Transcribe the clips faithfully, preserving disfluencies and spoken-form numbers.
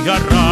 donostiarra.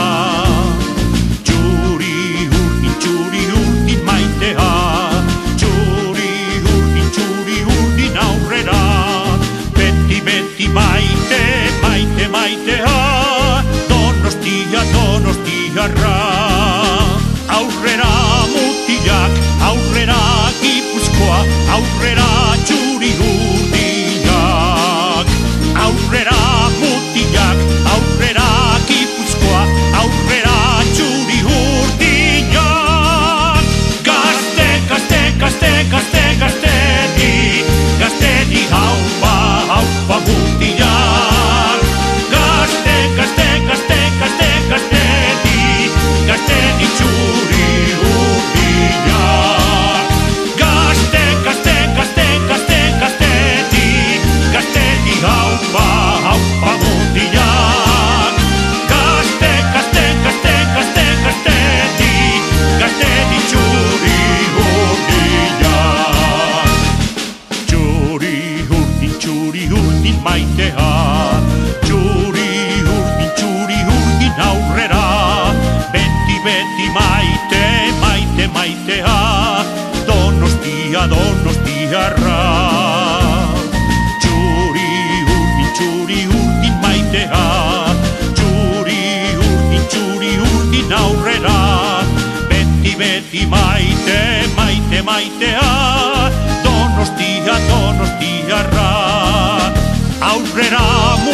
Txuri urdin, txuri urdin maitea, txuri urdin, txuri urdin aurrera. Beti, beti maite, maite, maitea, donostia, donostiarra. Aurrera mutilak, aurrera Gipuzkoa, aurrera txuri urdinak. Aurrera mutilak, aurrera Gipuzkoa, aurrera txuri urdinak. Gazte, gazte, gazte, gazte, gaztedi, gaztedi haupa, haupa mutilak. Gazte, gazte, gazte, gazte, gaztedi, gaztedi txuri urdinak. Gazte, gazte, gazte, gazte, gaztedi, gaztedi haupa, haupa mutilak. Gazte, gazte, gazte, gazte, gaztedi, gaztedi txuri urdinak. Txuri urdin, txuri urdin maitea, txuri urdin, txuri urdin aurrera. Beti, beti maite, maite, maitea, donostia, donostiarra. Txuri urdin, txuri urdin maitea, txuri urdin, txuri urdin aurrera. Beti, beti maite, maite, maitea, donostia, donostiarra. Aurrera